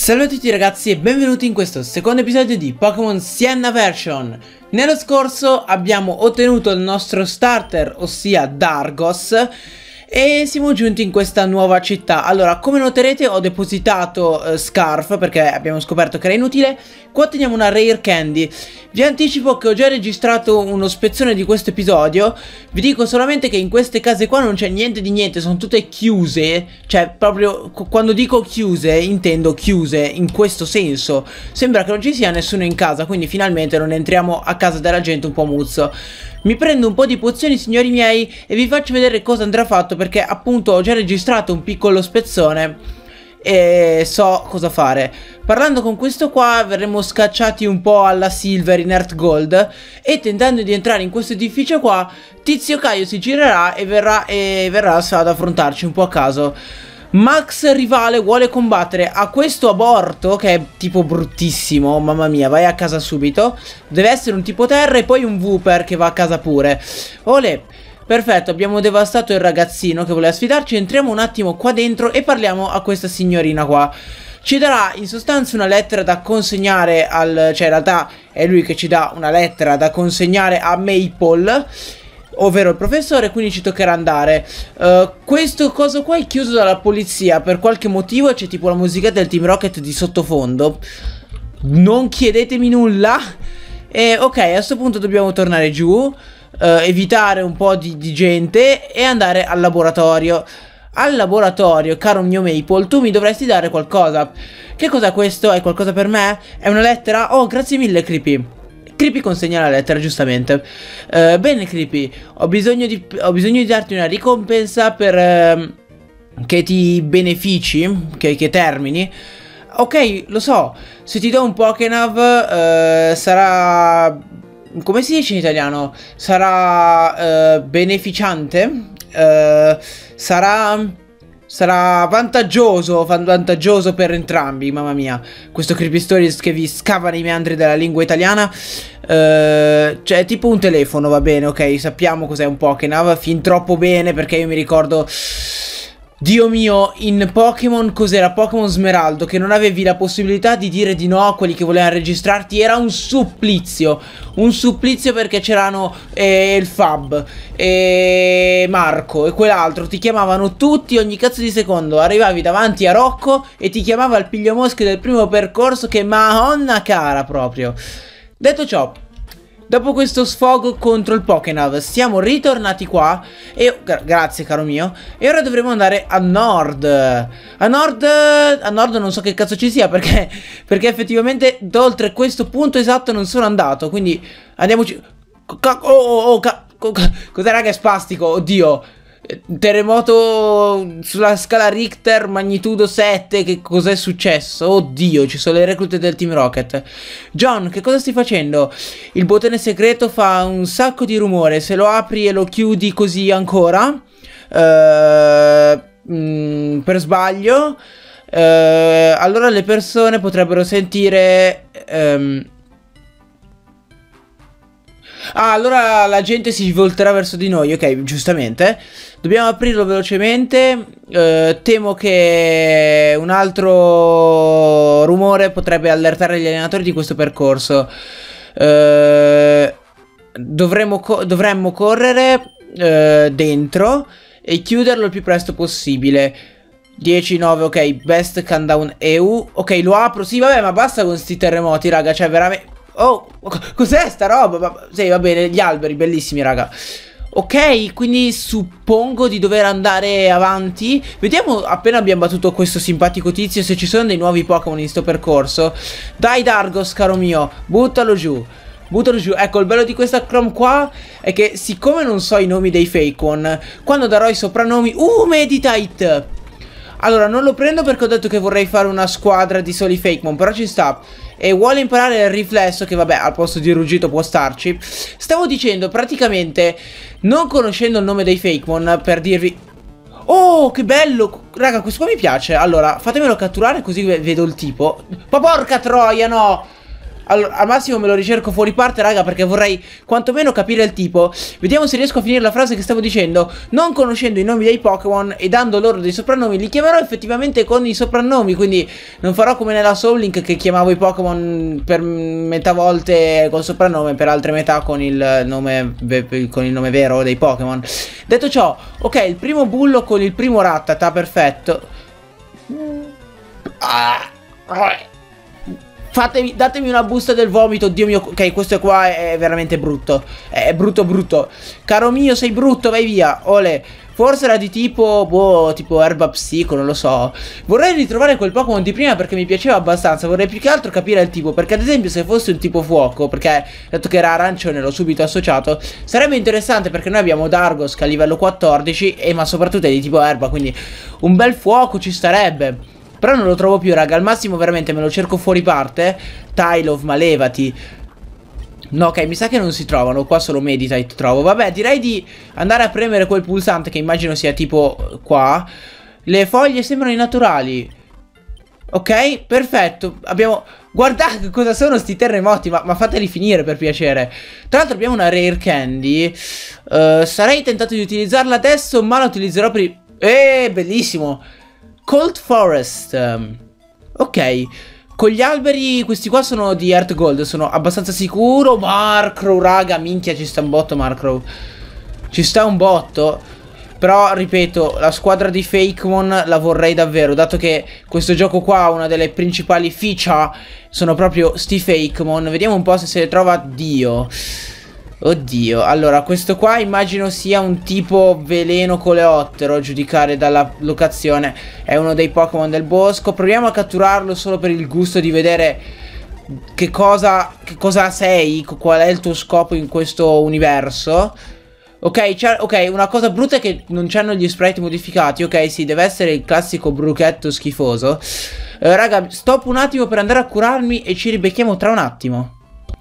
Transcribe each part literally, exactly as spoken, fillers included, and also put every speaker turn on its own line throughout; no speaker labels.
Salve a tutti ragazzi e benvenuti in questo secondo episodio di Pokémon Sienna Version. Nello scorso abbiamo ottenuto il nostro starter, ossia Dargos, e siamo giunti in questa nuova città. Allora, come noterete ho depositato uh, Scarf perché abbiamo scoperto che era inutile. Qua otteniamo una Rare Candy. Vi anticipo che ho già registrato uno spezzone di questo episodio. Vi dico solamente che in queste case qua non c'è niente di niente, sono tutte chiuse. Cioè proprio quando dico chiuse intendo chiuse in questo senso. Sembra che non ci sia nessuno in casa, quindi finalmente non entriamo a casa della gente un po' muzzo. Mi prendo un po' di pozioni, signori miei, e vi faccio vedere cosa andrà fatto, perché appunto ho già registrato un piccolo spezzone e so cosa fare. Parlando con questo qua verremo scacciati un po' alla Silver in Earth Gold, e tentando di entrare in questo edificio qua Tizio Caio si girerà e verrà, e verrà ad affrontarci un po' a caso. Max rivale vuole combattere a questo aborto che è tipo bruttissimo. Mamma mia, vai a casa subito. Deve essere un tipo terra e poi un Wooper che va a casa pure. Olè. Perfetto, abbiamo devastato il ragazzino che voleva sfidarci. Entriamo un attimo qua dentro e parliamo a questa signorina qua. Ci darà in sostanza una lettera da consegnare al... cioè in realtà è lui che ci dà una lettera da consegnare a Maple, ovvero il professore, quindi ci toccherà andare. uh, Questo coso qua è chiuso dalla polizia per qualche motivo, c'è tipo la musica del Team Rocket di sottofondo. Non chiedetemi nulla. E ok, a questo punto dobbiamo tornare giù, uh, evitare un po' di, di gente e andare al laboratorio. Al laboratorio, caro mio Maple, tu mi dovresti dare qualcosa. Che cos'è questo? È qualcosa per me? È una lettera? Oh, grazie mille, Creepy. Creepy consegna la lettera, giustamente. uh, Bene Creepy, ho bisogno di, ho bisogno di darti una ricompensa per uh, che ti benefici, che, che termini. Ok, lo so. Se ti do un Pokénav uh, sarà... come si dice in italiano? Sarà uh, beneficiante? uh, Sarà... sarà vantaggioso, vantaggioso per entrambi, mamma mia. Questo Creepy Stories che vi scava nei meandri della lingua italiana. uh, Cioè, tipo un telefono, va bene, ok, sappiamo cos'è un Pokénav. Fin troppo bene, perché io mi ricordo... Dio mio, in Pokémon cos'era? Pokémon Smeraldo, che non avevi la possibilità di dire di no a quelli che volevano registrarti. Era un supplizio. Un supplizio, perché c'erano eh, il Fab e Marco e quell'altro. Ti chiamavano tutti ogni cazzo di secondo. Arrivavi davanti a Rocco e ti chiamava il pigliamosche del primo percorso. Che madonna cara proprio. Detto ciò, dopo questo sfogo contro il Pokénav siamo ritornati qua e gra grazie caro mio. E ora dovremo andare a nord. A nord A nord non so che cazzo ci sia, perché Perché effettivamente oltre questo punto esatto non sono andato. Quindi andiamoci. Oh oh oh, cos'è raga, è spastico. Oddio. Terremoto sulla scala Richter magnitudo sette. Che cos'è successo? Oddio, ci sono le reclute del Team Rocket. John, che cosa stai facendo? Il bottone segreto fa un sacco di rumore. Se lo apri e lo chiudi così ancora uh, mm, per sbaglio, uh, allora le persone potrebbero sentire um, Ah, allora la gente si volterà verso di noi. Ok, giustamente. Dobbiamo aprirlo velocemente. uh, Temo che un altro rumore potrebbe allertare gli allenatori di questo percorso. uh, Dovremmo, co dovremmo correre uh, dentro e chiuderlo il più presto possibile. Dieci, nove, ok. Best countdown E U. Ok, lo apro. Sì, vabbè, ma basta con sti terremoti, raga. Cioè, veramente... Oh, cos'è sta roba? Sì, va bene, gli alberi, bellissimi, raga. Ok, quindi suppongo di dover andare avanti. Vediamo, appena abbiamo battuto questo simpatico tizio, se ci sono dei nuovi Pokémon in sto percorso. Dai Dargos, caro mio, buttalo giù. Buttalo giù. Ecco, il bello di questa Chrome qua è che siccome non so i nomi dei Fakemon, quando darò i soprannomi... Uh, Meditite! Allora, non lo prendo perché ho detto che vorrei fare una squadra di soli Fakemon, però ci sta. E vuole imparare il riflesso, che vabbè, al posto di ruggito può starci. Stavo dicendo, praticamente, non conoscendo il nome dei Fakemon, per dirvi... Oh, che bello! Raga, questo qua mi piace. Allora, fatemelo catturare così vedo il tipo. Ma porca troia, no! Allora, al massimo me lo ricerco fuori parte, raga, perché vorrei quantomeno capire il tipo. Vediamo se riesco a finire la frase che stavo dicendo. Non conoscendo i nomi dei Pokémon e dando loro dei soprannomi, li chiamerò effettivamente con i soprannomi. Quindi non farò come nella Soul Link, che chiamavo i Pokémon per metà volte col soprannome, per altre metà con il nome, con il nome vero dei Pokémon. Detto ciò, ok, il primo bullo con il primo Rattata, perfetto. Ah, fatemi, datemi una busta del vomito, Dio mio. Ok, questo qua è veramente brutto. È brutto brutto. Caro mio, sei brutto, vai via. Ole. Forse era di tipo, boh, tipo erba psico, non lo so. Vorrei ritrovare quel Pokémon di prima perché mi piaceva abbastanza. Vorrei più che altro capire il tipo, perché ad esempio se fosse un tipo fuoco, perché detto che era arancione l'ho subito associato, sarebbe interessante perché noi abbiamo Dargos che è a livello quattordici e ma soprattutto è di tipo erba, quindi un bel fuoco ci starebbe. Però non lo trovo più, raga. Al massimo veramente me lo cerco fuori parte. Tylov, ma levati. No, ok, mi sa che non si trovano. Qua solo Meditite trovo. Vabbè, direi di andare a premere quel pulsante, che immagino sia tipo qua. Le foglie sembrano naturali. Ok, perfetto. Abbiamo... Guardate cosa sono sti terremoti. Ma, ma fateli finire per piacere. Tra l'altro abbiamo una Rare Candy. uh, Sarei tentato di utilizzarla adesso, ma la utilizzerò per... Eh, bellissimo. Cold Forest. Ok. Con gli alberi, questi qua sono di Earth Gold, sono abbastanza sicuro. Markrow, raga, minchia, ci sta un botto Markrow. Ci sta un botto. Però, ripeto, la squadra di Fakemon la vorrei davvero, dato che questo gioco qua, una delle principali feature, sono proprio sti Fakemon. Vediamo un po' se se ne trova Dio. Oddio, allora questo qua immagino sia un tipo veleno coleottero, a giudicare dalla locazione. È uno dei Pokémon del bosco. Proviamo a catturarlo solo per il gusto di vedere che cosa, che cosa sei, qual è il tuo scopo in questo universo. Ok, ok, una cosa brutta è che non c'hanno gli sprite modificati. Ok, sì, deve essere il classico bruchetto schifoso. eh, Raga, stop un attimo per andare a curarmi e ci ribecchiamo tra un attimo.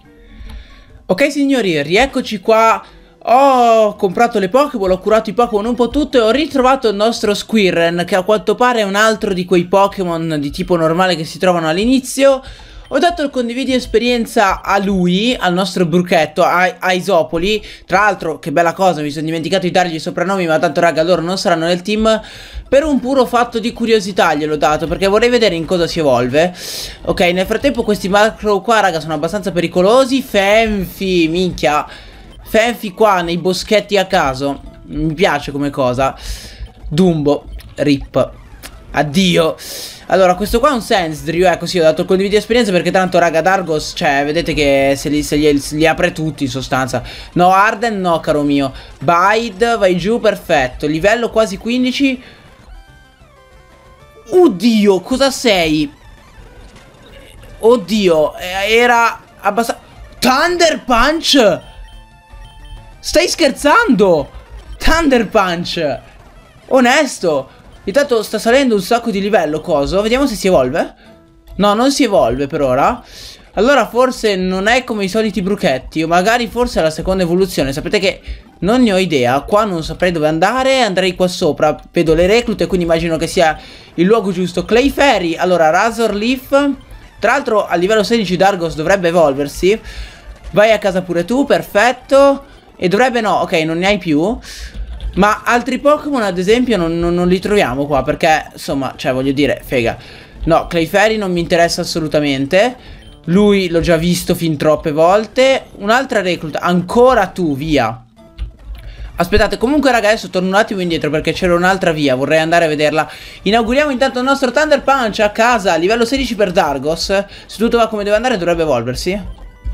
Ok signori, rieccoci qua. Ho comprato le Pokéball, ho curato i Pokémon un po' tutto e ho ritrovato il nostro Squirren, che a quanto pare è un altro di quei Pokémon di tipo normale che si trovano all'inizio. Ho dato il condividi esperienza a lui, al nostro bruchetto, a, a Isopoli. Tra l'altro, che bella cosa, mi sono dimenticato di dargli i soprannomi, ma tanto raga, loro non saranno nel team. Per un puro fatto di curiosità gliel'ho dato, perché vorrei vedere in cosa si evolve. Ok, nel frattempo questi Markrow qua, raga, sono abbastanza pericolosi. Fenfi, minchia. Fenfi qua, nei boschetti a caso. Mi piace come cosa. Dumbo, rip. Addio. Allora, questo qua è un Sandrew, ecco sì, ho dato il condividi esperienza perché tanto, raga, Dargos, cioè, vedete che se li, se li, se li apre tutti in sostanza. No, Arden no, caro mio. Bide, vai giù, perfetto. Livello quasi quindici. Oddio, cosa sei? Oddio, era abbastanza... Thunder Punch! Stai scherzando? Thunder Punch! Onesto! Intanto sta salendo un sacco di livello, coso. Vediamo se si evolve. No, non si evolve per ora. Allora forse non è come i soliti bruchetti. O magari forse è la seconda evoluzione. Sapete che non ne ho idea. Qua non saprei dove andare. Andrei qua sopra. Vedo le reclute, quindi immagino che sia il luogo giusto. Clefairy. Allora, Razor Leaf. Tra l'altro a livello sedici Dargos dovrebbe evolversi. Vai a casa pure tu, perfetto. E dovrebbe no, ok, non ne hai più. Ma altri Pokémon ad esempio non, non, non li troviamo qua perché, insomma, cioè voglio dire, fega. No, Clefairy non mi interessa assolutamente. Lui l'ho già visto fin troppe volte. Un'altra recluta, ancora tu, via. Aspettate, comunque raga, adesso torno un attimo indietro perché c'era un'altra via, vorrei andare a vederla. Inauguriamo intanto il nostro Thunder Punch a casa, livello sedici per Dargos. Se tutto va come deve andare dovrebbe evolversi.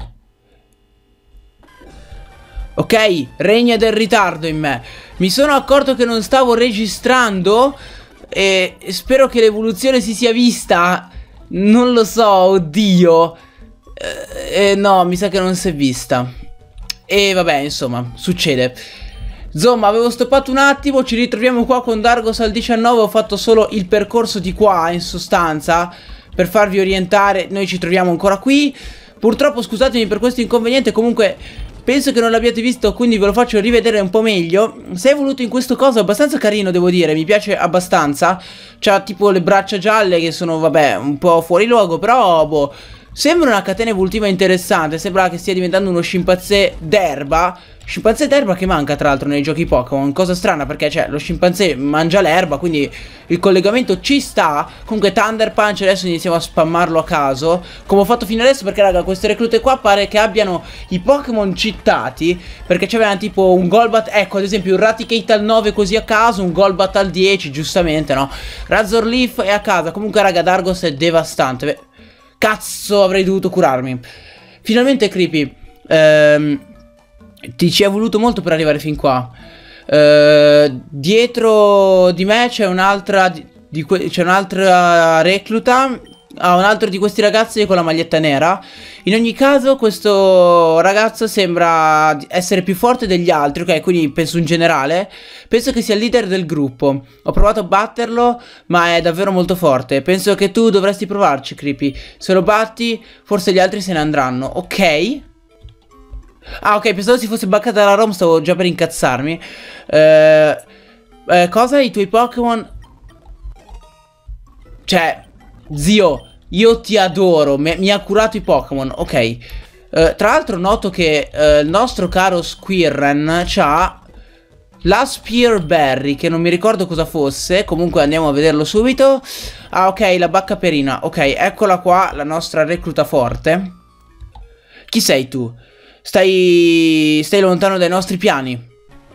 Ok, regna del ritardo in me. Mi sono accorto che non stavo registrando e spero che l'evoluzione si sia vista. Non lo so, oddio. eh, eh, No, mi sa che non si è vista. E vabbè, insomma, succede. Insomma, avevo stoppato un attimo. Ci ritroviamo qua con Dargos al diciannove. Ho fatto solo il percorso di qua, in sostanza, per farvi orientare. Noi ci troviamo ancora qui. Purtroppo scusatemi per questo inconveniente. Comunque penso che non l'abbiate visto, quindi ve lo faccio rivedere un po' meglio. Si è evoluto in questo coso abbastanza carino, devo dire. Mi piace abbastanza. C'ha tipo le braccia gialle che sono, vabbè, un po' fuori luogo, però, boh, Sembra una catena evolutiva interessante. Sembra che stia diventando uno scimpanzé d'erba. Scimpanzé d'erba che manca tra l'altro nei giochi Pokémon. Cosa strana perché cioè lo scimpanzé mangia l'erba, quindi il collegamento ci sta. Comunque Thunder Punch adesso iniziamo a spammarlo a caso, come ho fatto fino adesso, perché raga queste reclute qua pare che abbiano i Pokémon citati, perché c'avevano tipo un Golbat, ecco ad esempio un Raticate al nove così a caso, un Golbat al dieci giustamente, no? Razor Leaf è a casa. Comunque raga Dargos è devastante. Cazzo, avrei dovuto curarmi. Finalmente Creepy, ehm, ti ci è voluto molto per arrivare fin qua. ehm, Dietro di me c'è un'altra C'è un'altra recluta. Ah, un altro di questi ragazzi con la maglietta nera. In ogni caso questo ragazzo sembra essere più forte degli altri. Ok, quindi penso in generale. Penso che sia il leader del gruppo. Ho provato a batterlo, ma è davvero molto forte. Penso che tu dovresti provarci, Creepy. Se lo batti forse gli altri se ne andranno. Ok. Ah ok, pensavo si fosse baccata la ROM. Stavo già per incazzarmi. eh, eh, Cosa? I tuoi Pokémon? Cioè zio, io ti adoro, mi, mi ha curato i Pokémon, ok. uh, Tra l'altro noto che uh, il nostro caro Squirren c'ha la Spear Berry, che non mi ricordo cosa fosse. Comunque andiamo a vederlo subito. Ah ok, la bacca perina. Ok, eccola qua, la nostra recluta forte. Chi sei tu? Stai, stai lontano dai nostri piani.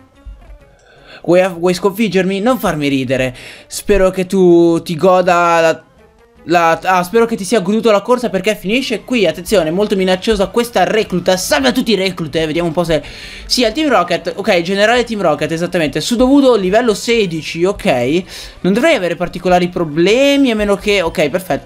Vuoi, vuoi sconfiggermi? Non farmi ridere. Spero che tu ti goda la... La, ah, spero che ti sia goduto la corsa, perché finisce qui. Attenzione, molto minacciosa questa recluta. Salve a tutti i reclute. Vediamo un po' se... Sì, al Team Rocket. Ok, generale Team Rocket, esattamente. Sudovudo livello sedici, ok. Non dovrei avere particolari problemi, a meno che... Ok, perfetto.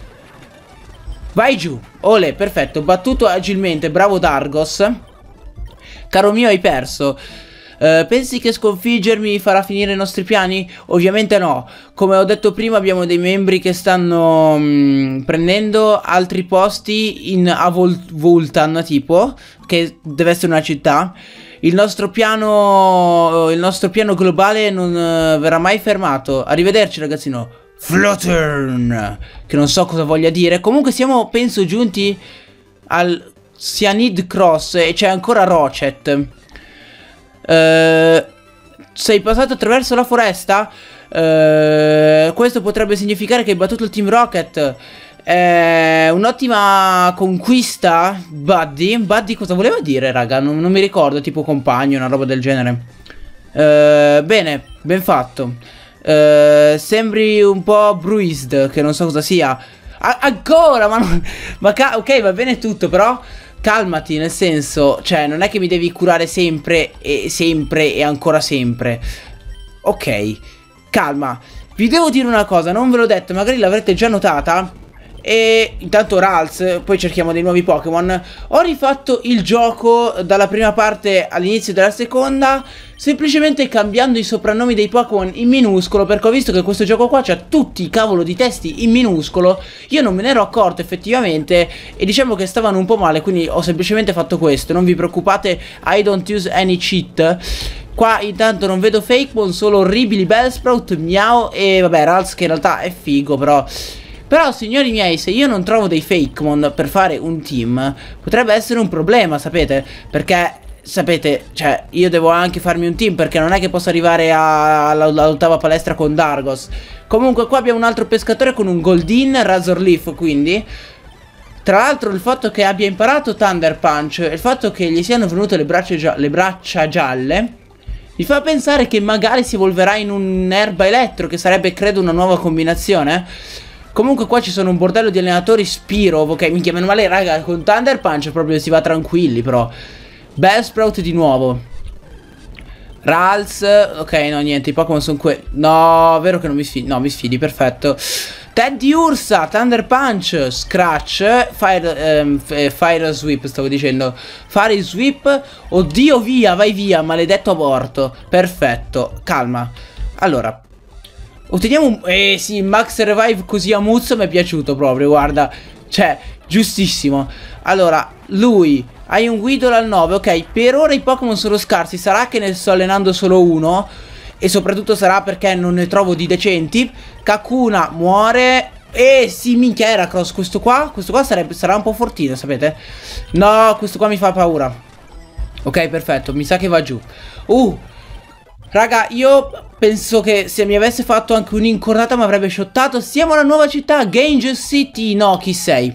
Vai giù. Ole, perfetto. Battuto agilmente, bravo Dargos. Caro mio, hai perso. Uh, pensi che sconfiggermi farà finire i nostri piani? Ovviamente no. Come ho detto prima, abbiamo dei membri che stanno mh, prendendo altri posti in Avoltan, tipo, che deve essere una città. Il nostro piano Il nostro piano globale non uh, verrà mai fermato. Arrivederci ragazzino. Fluttern, che non so cosa voglia dire. Comunque siamo, penso, giunti al Cyanide Cross e c'è ancora Rochet. Uh, sei passato attraverso la foresta? Uh, questo potrebbe significare che hai battuto il Team Rocket. È un'ottima conquista, Buddy. Buddy cosa voleva dire, raga? Non, non mi ricordo, tipo compagno, una roba del genere. uh, Bene, ben fatto. uh, Sembri un po' bruised, che non so cosa sia. A ancora, ma, non, ma ok, va bene tutto, però calmati, nel senso, cioè non è che mi devi curare sempre e sempre e ancora sempre. Ok, calma. Vi devo dire una cosa, non ve l'ho detto, magari l'avrete già notata. E intanto Ralts, poi cerchiamo dei nuovi Pokémon. Ho rifatto il gioco dalla prima parte all'inizio della seconda, semplicemente cambiando i soprannomi dei Pokémon in minuscolo, perché ho visto che questo gioco qua c'ha tutti i cavolo di testi in minuscolo. Io non me ne ero accorto effettivamente e diciamo che stavano un po' male, quindi ho semplicemente fatto questo. Non vi preoccupate, I don't use any cheat. Qua intanto non vedo Fakemon, solo orribili Bellsprout, Miao e vabbè Ralts, che in realtà è figo però. Però signori miei, se io non trovo dei Fakemon per fare un team, potrebbe essere un problema, sapete? Perché, sapete, cioè, io devo anche farmi un team, perché non è che posso arrivare all'ottava palestra con Dargos. Comunque qua abbiamo un altro pescatore con un Goldeen Razor Leaf, quindi. Tra l'altro il fatto che abbia imparato Thunder Punch e il fatto che gli siano venute le braccia, le braccia gialle mi fa pensare che magari si evolverà in un erba elettro, che sarebbe credo una nuova combinazione. Comunque qua ci sono un bordello di allenatori. Spiro, ok, minchia, meno male raga, con Thunder Punch proprio si va tranquilli però. Bellsprout di nuovo. Ralts, ok, no niente, i Pokémon sono quelli. No, vero che non mi sfidi, no mi sfidi, perfetto. Teddy Ursa, Thunder Punch, Scratch, Fire, ehm, Fire Sweep stavo dicendo. Fire Sweep, oddio via, vai via, maledetto aborto. Perfetto, calma. Allora otteniamo un... Eh sì, Max Revive così a muzzo mi è piaciuto proprio, guarda. Cioè, giustissimo. Allora, lui, hai un Weedle al nove, ok. Per ora i Pokémon sono scarsi, sarà che ne sto allenando solo uno. E soprattutto sarà perché non ne trovo di decenti. Kakuna muore. Eh sì, minchia, Heracross, questo qua, questo qua sarebbe, sarà un po' fortino, sapete? No, questo qua mi fa paura. Ok, perfetto, mi sa che va giù. Uh, raga, io penso che se mi avesse fatto anche un'incornata mi avrebbe shottato. Siamo alla nuova città, Gange City. No, chi sei?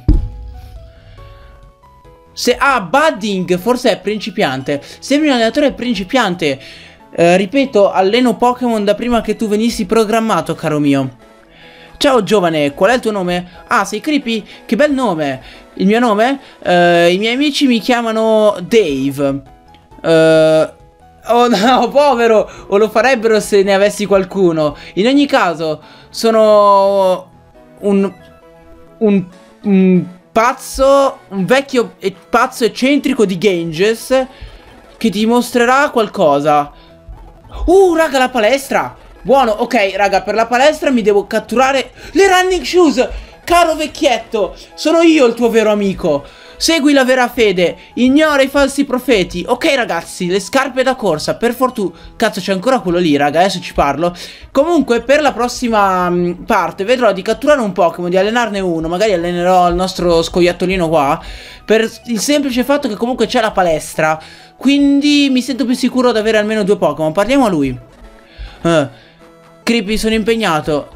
Se, ah, Budding, forse è principiante. Sembri un allenatore principiante. eh, Ripeto, alleno Pokémon da prima che tu venissi programmato, caro mio. Ciao giovane, qual è il tuo nome? Ah, sei Creepy? Che bel nome. Il mio nome? Uh, I miei amici mi chiamano Dave. uh, Oh no, povero. O lo farebbero se ne avessi qualcuno. In ogni caso, sono un Un, un pazzo, un vecchio e pazzo eccentrico di Ganges che ti mostrerà qualcosa. Uh, raga, la palestra. Buono, ok, raga, per la palestra mi devo catturare le running shoes. Caro vecchietto, sono io il tuo vero amico. Segui la vera fede, ignora i falsi profeti. Ok ragazzi, le scarpe da corsa, per fortuna. Cazzo, c'è ancora quello lì, raga, adesso ci parlo. Comunque, per la prossima mh, parte vedrò di catturare un Pokémon, di allenarne uno. Magari allenerò il nostro scoiattolino qua, per il semplice fatto che comunque c'è la palestra. Quindi mi sento più sicuro ad avere almeno due Pokémon. Parliamo a lui. uh, Creepy, sono impegnato.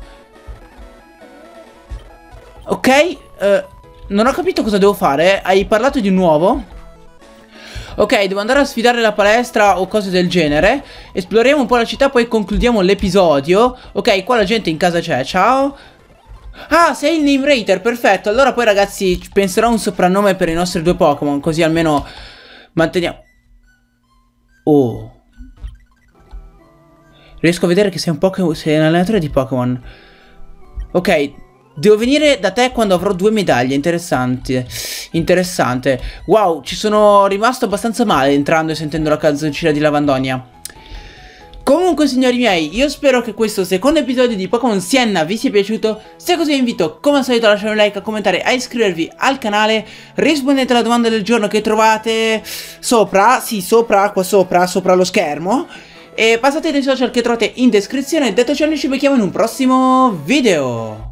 Ok, uh, non ho capito cosa devo fare. Hai parlato di nuovo? Ok, devo andare a sfidare la palestra o cose del genere. Esploriamo un po' la città, poi concludiamo l'episodio. Ok, qua la gente in casa c'è, ciao. Ah, sei il Name Rater, perfetto. Allora poi ragazzi penserò a un soprannome per i nostri due Pokémon, così almeno manteniamo. Oh, riesco a vedere che sei un Pokémon, sei un allenatore di Pokémon. Ok, devo venire da te quando avrò due medaglie. Interessante. Interessante. Wow, ci sono rimasto abbastanza male entrando e sentendo la canzoncina di Lavandonia. Comunque signori miei, io spero che questo secondo episodio di Pokémon Sienna vi sia piaciuto. Se così vi invito come al solito a lasciare un like, a commentare, a iscrivervi al canale. Rispondete alla domanda del giorno che trovate sopra. Sì, sopra, qua sopra, sopra lo schermo. E passate dai social che trovate in descrizione. Detto ciò, noi ci becchiamo in un prossimo video.